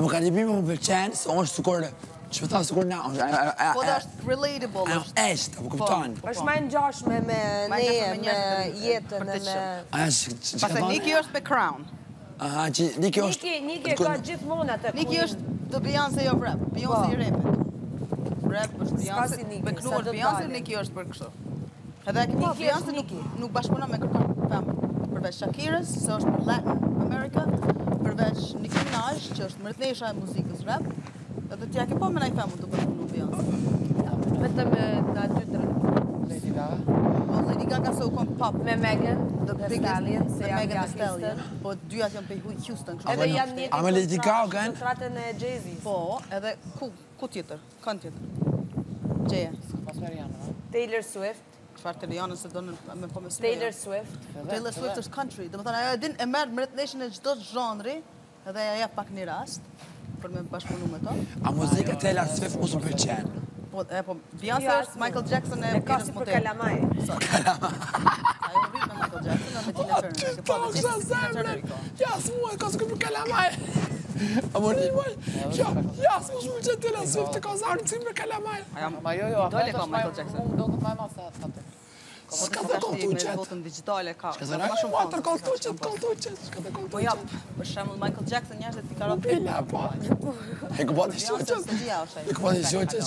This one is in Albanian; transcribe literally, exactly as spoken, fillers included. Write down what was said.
më ka një bimë më pëlqen, se unë është sukur, që me tha sukur na, Po dhe është relatable, është. Eshtë, po kupton. është ma ngjashme me ne, me jetën, me... Pastaj Niki është me Crown. Aha, që Niki është... Niki e ka gjithmonë atë kuj. Niki është të Beyoncé of rap, Beyoncé i rapit. Rap është Beyoncé, beknuar Beyoncé, Niki është për kështu. Edhe e këpa Beyoncé nuk bashkëpunon me kërkon femër. Përveç Shakirës, se është për Latin America, përveç Nicki Minaj, që është mërtnesha e muzikës rap, edhe t'ja ke po me naj femër të bashkëpunu Beyoncé. Vetëm na dy tre. Lady Gaga? Po, Lady Gaga se u kon pop. Me Megan, The Stallion, se janë Megan Thee Stallion. Po, dyat janë për Houston. Edhe janë një A me Lady Gaga? Në tratën e Jay-Z. Po, edhe ku, ku tjetër? Kanë tjetër? Gjeje. Taylor Swift. Qëfar të Rihanna se do në me po me smeja. Taylor Swift. Taylor Swift është country. Dhe më thënë, ajo e din e merë mretneshën e gjdo zhonri, edhe e ja pak një rast, për me bashkëpunu me to. A muzika Taylor Swift mu së pëlqen? Po, e po, Beyoncé është Michael Jackson e E ka si për kalamaj. Ajo rrit me Michael Jackson, me Tina Turner. Po, kësha zemre! Jas mu e ka së për kalamaj! A më një maj, jas mu shumë që Taylor Swift të ka zarë në cimë për kalamaj! Ma jo, jo, Dole ka Michael Jackson. Unë do këtë maj ma sa atë. S'ka të koltuqet. Me votën digitale ka. Shka zara, e ma të koltuqet, koltuqet, shka të koltuqet. Po jap, për shemull Michael Jackson njerëzit i ka rap. Bella, po. E ku po të shoqës? E ku po të shoqës?